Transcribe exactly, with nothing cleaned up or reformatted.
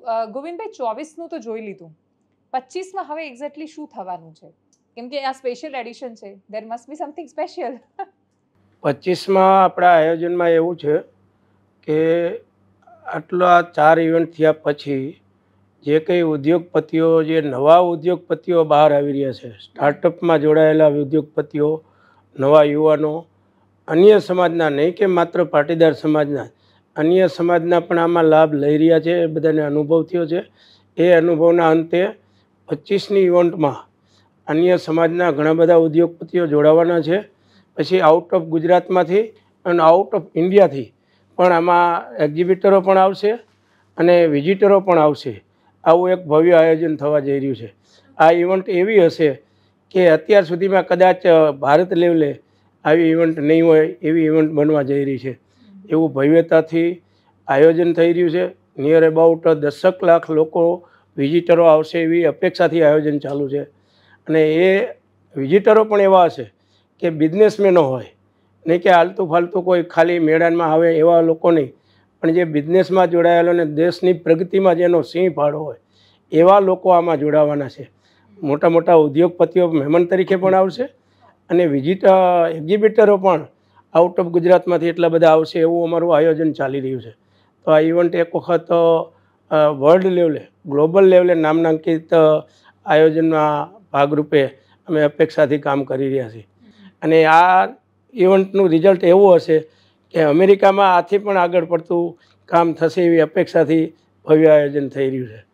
ગોવિંદભાઈ ચોવીસનું તો જોઈ લીધું, પચીસમાં હવે એક્ઝેક્ટલી શું થવાનું છે? કેમ કે આ સ્પેશિયલ એડિશન છે, there must be something special. પચીસમાં આપણા આયોજનમાં એવું છે કે આટલા ચાર ઇવેન્ટ થયા પછી જે કંઈ ઉદ્યોગપતિઓ, જે નવા ઉદ્યોગપતિઓ બહાર આવી રહ્યા છે, સ્ટાર્ટઅપમાં જોડાયેલા ઉદ્યોગપતિઓ, નવા યુવાનો, અન્ય સમાજના, નહીં કે માત્ર પાટીદાર સમાજના, અન્ય સમાજના પણ આમાં લાભ લઈ રહ્યા છે. એ બધાને અનુભવ થયો છે. એ અનુભવના અંતે પચીસની ઇવેન્ટમાં અન્ય સમાજના ઘણા બધા ઉદ્યોગપતિઓ જોડાવાના છે. પછી આઉટ ઓફ ગુજરાતમાંથી અને આઉટ ઓફ ઇન્ડિયાથી પણ આમાં એક્ઝિબિટરો પણ આવશે અને વિઝિટરો પણ આવશે. આવું એક ભવ્ય આયોજન થવા જઈ રહ્યું છે. આ ઇવેન્ટ એવી હશે કે અત્યાર સુધીમાં કદાચ ભારત લેવલે આવી ઇવેન્ટ નહીં હોય એવી ઇવેન્ટ બનવા જઈ રહી છે. એવું ભવ્યતાથી આયોજન થઈ રહ્યું છે. નિયર અબાઉટ દસક લાખ લોકો વિઝિટરો આવશે એવી અપેક્ષાથી આયોજન ચાલુ છે. અને એ વિઝિટરો પણ એવા હશે કે બિઝનેસમેનો હોય, નહીં કે આલતુ ફાલતુ કોઈ ખાલી મેદાનમાં આવે એવા લોકો નહીં, પણ જે બિઝનેસમાં જોડાયેલો ને દેશની પ્રગતિમાં જેનો સિંહ ફાળો હોય એવા લોકો આમાં જોડાવાના છે. મોટા મોટા ઉદ્યોગપતિઓ મહેમાન તરીકે પણ આવશે અને વિઝિટ એક્ઝિબિટરો પણ આઉટ ઓફ ગુજરાતમાંથી એટલા બધા આવશે એવું અમારું આયોજન ચાલી રહ્યું છે. તો આ ઇવેન્ટ એક વખત વર્લ્ડ લેવલે, ગ્લોબલ લેવલે નામાંકિત આયોજનના ભાગરૂપે અમે અપેક્ષાથી કામ કરી રહ્યા છીએ. અને આ ઇવેન્ટનું રિઝલ્ટ એવું હશે કે અમેરિકામાં આથી પણ આગળ પડતું કામ થશે એવી અપેક્ષાથી ભવ્ય આયોજન થઈ રહ્યું છે.